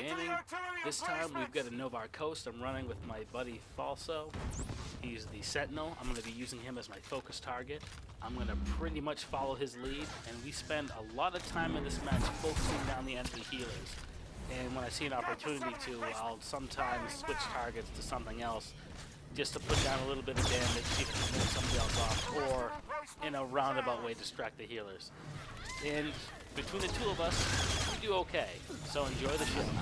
Gaming. This time we've got a Novare coast. I'm running with my buddy Falso. He's the Sentinel. I'm going to be using him as my focus target. I'm going to pretty much follow his lead, and we spend a lot of time in this match focusing down the enemy healers. And when I see an opportunity to, I'll sometimes switch targets to something else just to put down a little bit of damage, see if I can move somebody else off, or in a roundabout way distract the healers. And between the two of us, we do okay. So enjoy the show.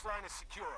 coastline is secure.